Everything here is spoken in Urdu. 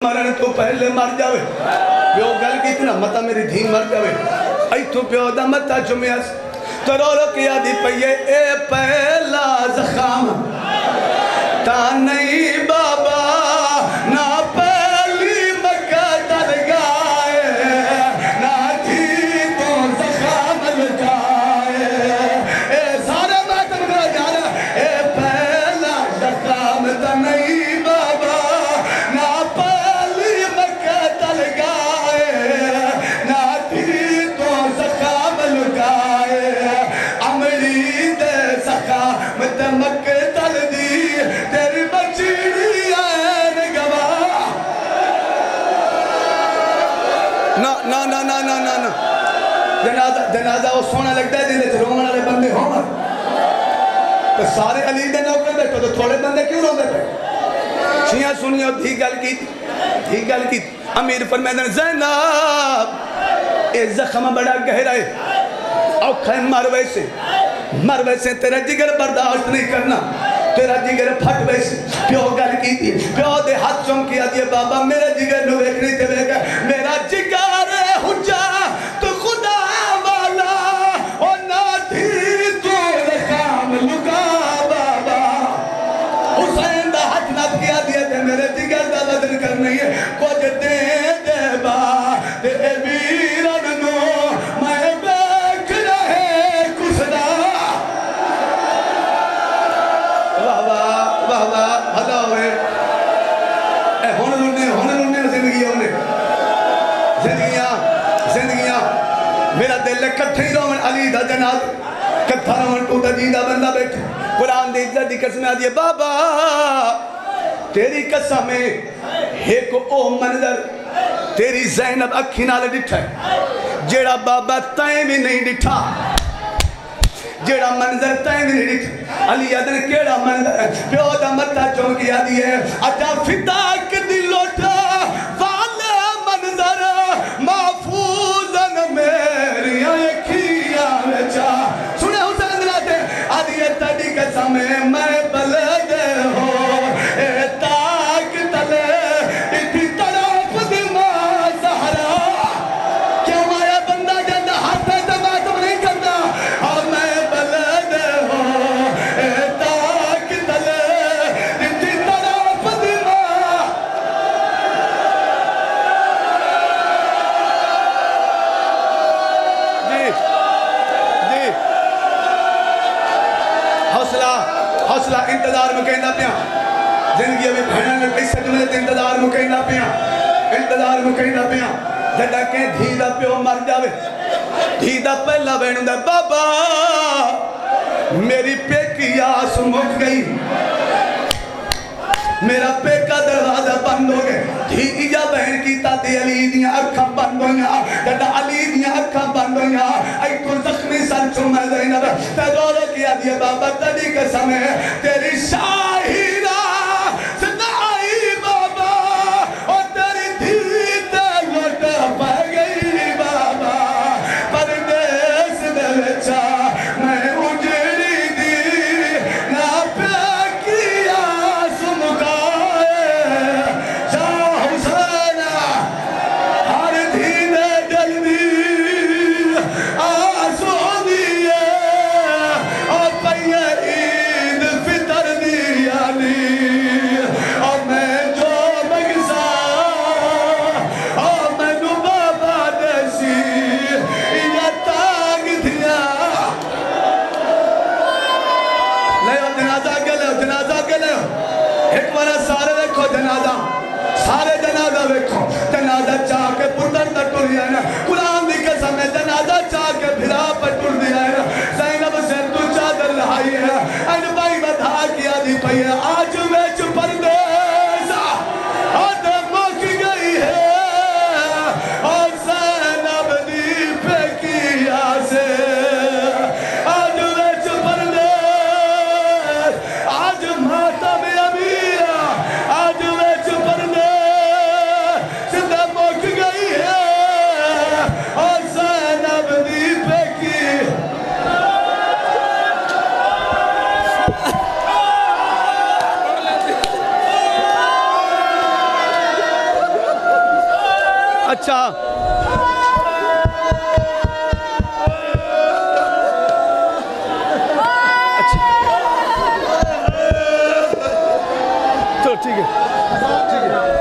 مرن تو پہلے مر جاوے پیو گل کی اتنا متا میری دھی مر جاوے ای تو پیو دا متا چمیاس تو رو رو کیا دی پئیے اے پہلا زخام تا نہیں بابا نہ پہلی مکہ تر گائے نہ تھی تو زخام لگائے اے سارے ماتم کرو جانا اے پہلا زخام تا نہیں بابا نہ پہلی مکہ تر گائے نہ تھی تو زخام لگائے عملی دے زخام تا مکہ تر دی تیری بچیڑی آئین گواہ نا جنازہ وہ سونا لگتا ہے دینے رومن والے بندے ہوں تو سارے علی دے نوکر بیٹھو تو تھوڑے بندے کیوں رو دے پہ شیعہ سنیو دھی گل کی امیر فرمیدن زینب اے زخم بڑا گہرا ہے اوکھا ہے مروے سے تیرا جگر برداشت نہیں کرنا تیرا جگر پھٹ ویسے پیو گل کی تھی پیو دے ہاتھ چوم کیا دیا بابا میرا جگر نو ایک نہیں تے بیگا میرا جگر حجا تو خدا والا اور نہ تھی تو رکام لگا بابا حسین دا ہاتھ نب کیا دیا دے میرے جگر دا بدن کرنی ہے کچھ دے دے با دے ویران نو میں بیک رہے کسنا بھلا ہوئے اے ہونے لنے زندگیاں میرا دل ہے کٹھے ہی رومن علی دا جناب کٹھا رومن تو دا جیدہ بندہ بیٹھے قرآن دے عزت دی قسم آدھی ہے بابا تیری قسم ہے ایک او منظر تیری زینب اکھی نالے ڈٹھا ہے جیڑا بابا تائیں بھی نہیں ڈٹھا جیڑا منظر تائیں بھی نہیں ڈٹھا علی ادن کیڑا منظر ہے پیو دا متا چونکی آدھی ہے اچھا فداک دلوٹا والے منظر محفوظن میری اکھیاں وچا سنے حسین دلاتے آدھی ہے تڑی قسم میں بلد ہو اے تاک تلے اتنی طرف دماغ زہرا کیوں آیا بندہ جندہ ہاتھ ہے تو میں تم نہیں کرنا اور میں بلد ہو اے تاک تلے اتنی طرف دماغ جی حوصلہ انتظار میں کہنا پیا زندگی میں بھینن میں پیسے جملے انتظار میں کہنا پیا جڑا کہ دھیدہ پیو مر جاوے دھیدہ پہلا بینوں دے بابا میری پیکی آس مک گئی میرا پیکا دروازہ بند ہو گئے دھی جا بہن کی تاتی علی دیاں اکھاں بند ہویاں جڑا علی دیاں اکھاں بند ہویاں اے تو زخمی سر چومے زینب تے دورو کیا دیے بابا تڑی قسم ہے تیری شاہیرہ سنائی بابا اور تیری دھی تے لوٹ پہ گئی بابا پردیس دے وچا میں اجڑی دی نہ پیکی آس مکائے شاہ حسین ہر دھی دے دل دی آسو دیئے اور پہیے عید فطر دی اچھا تو ٹھیک ہے